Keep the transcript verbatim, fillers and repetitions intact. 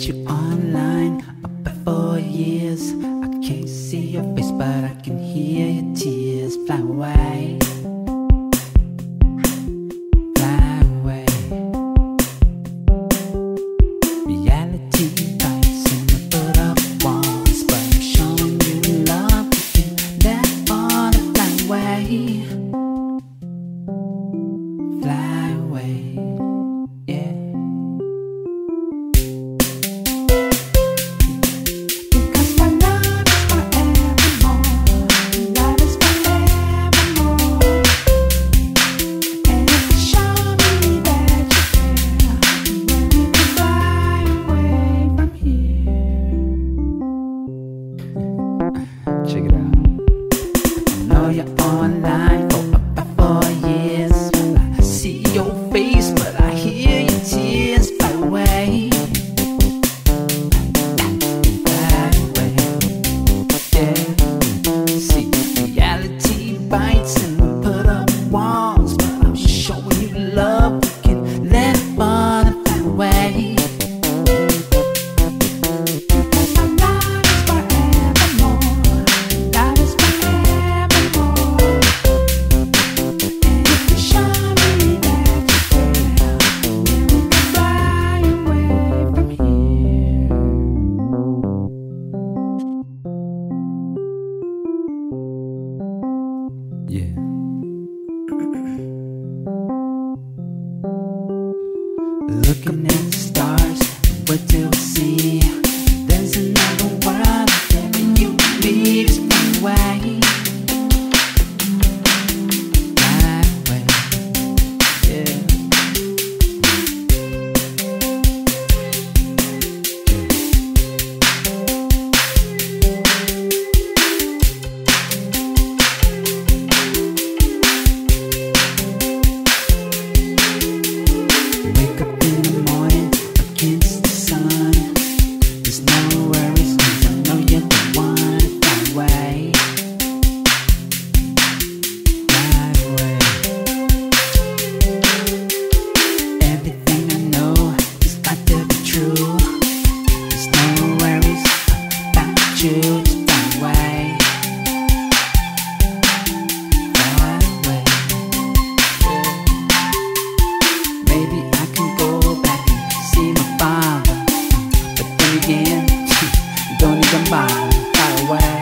you online up for years. I can't see your face, but I can hear your tears. Fly away, fly away. Reality bites and I put up walls, but I'm showing you love. You can let all the fly away, fly away, yeah. Check it out. I know you're online for about four years. I see your face, but I hear your tears. Fly away, fly away, yeah. See, reality bites and we put up walls, but I'm showing you love. We can let it fall and fly away. Yeah. Looking at the stars, what do we see? There's another world out there, and you and me just fly away, fly away, yeah. Wake up in the morning against the sun. There's no worries, 'cause I know you're the one to fly away, fly away. Everything I know is got to be true. There's no worries about you, just fly away, fly away, yeah. Maybe I can go back and see my father, but then again, don't even bother, fly away.